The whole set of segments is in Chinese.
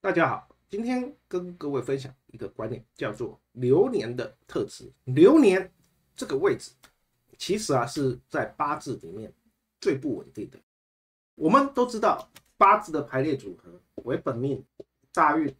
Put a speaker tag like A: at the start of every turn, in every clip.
A: 大家好，今天跟各位分享一个观念，叫做流年的特质。流年这个位置，其实是在八字里面最不稳定的。我们都知道八字的排列组合为本命、大运，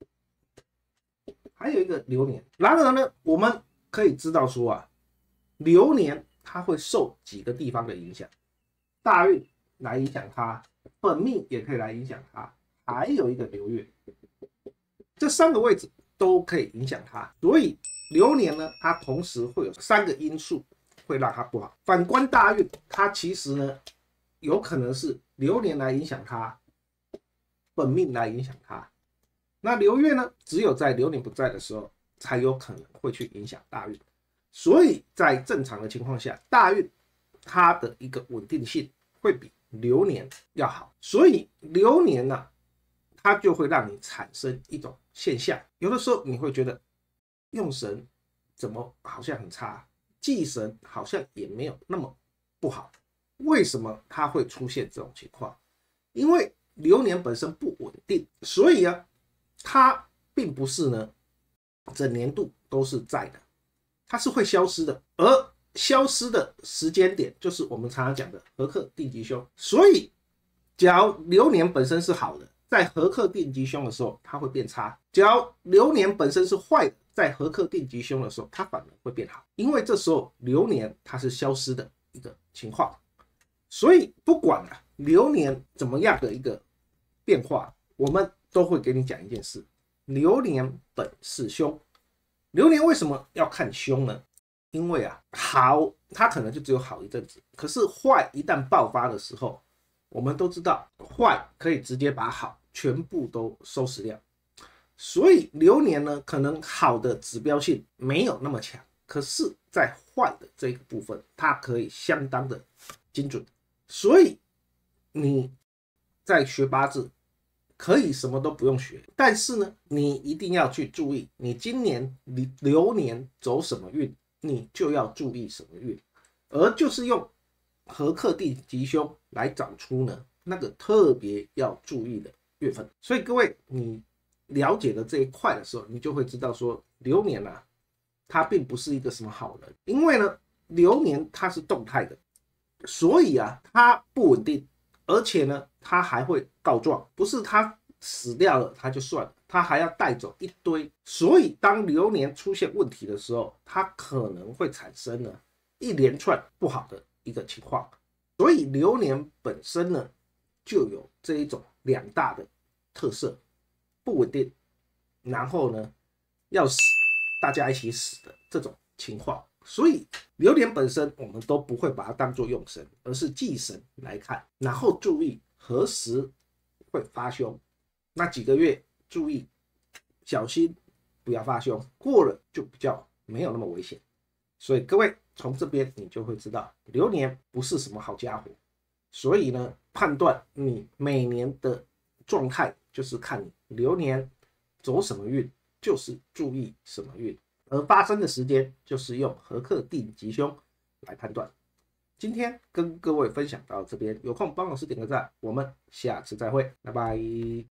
A: 还有一个流年。然而呢，我们可以知道说流年它会受几个地方的影响，大运来影响它，本命也可以来影响它。还有一个流月，这三个位置都可以影响它，所以流年呢，它同时会有三个因素会让它不好。反观大运，它其实呢，有可能是流年来影响它，本命来影响它。那流月呢，只有在流年不在的时候，才有可能会去影响大运。所以在正常的情况下，大运它的一个稳定性会比流年要好。所以流年呢，它就会让你产生一种现象，有的时候你会觉得用神怎么好像很差，忌神好像也没有那么不好。为什么它会出现这种情况？因为流年本身不稳定，所以它并不是呢整年度都是在的，它是会消失的，而消失的时间点就是我们常常讲的合克定吉凶。所以假如流年本身是好的，在合克定吉凶的时候，它会变差；假如流年本身是坏的，在合克定吉凶的时候，它反而会变好。因为这时候流年它是消失的一个情况，所以不管流年怎么样的一个变化，我们都会给你讲一件事：流年本是凶。流年为什么要看凶呢？因为好，它可能就只有好一阵子，可是坏一旦爆发的时候，我们都知道坏可以直接把好全部都收拾掉。所以流年呢，可能好的指标性没有那么强，可是在坏的这个部分，它可以相当的精准。所以你在学八字可以什么都不用学，但是呢，你一定要去注意，你今年流年走什么运，你就要注意什么运，而就是用合克定吉凶来找出呢那个特别要注意的月份。所以各位，你了解了这一块的时候，你就会知道说流年它并不是一个什么好人，因为呢流年它是动态的，所以它不稳定，而且呢它还会告状，不是它死掉了它就算了，它还要带走一堆。所以当流年出现问题的时候，它可能会产生呢一连串不好的一个情况。所以流年本身呢就有这一种两大的特色：不稳定，然后呢要死，大家一起死的这种情况。所以流年本身我们都不会把它当作用神，而是忌神来看，然后注意何时会发凶，那几个月注意小心不要发凶，过了就比较没有那么危险。所以各位从这边你就会知道流年不是什么好家伙。所以呢，判断你每年的状态就是看你流年走什么运，就是注意什么运，而发生的时间就是用合克定吉凶来判断。今天跟各位分享到这边，有空帮老师点个赞，我们下次再会，拜拜。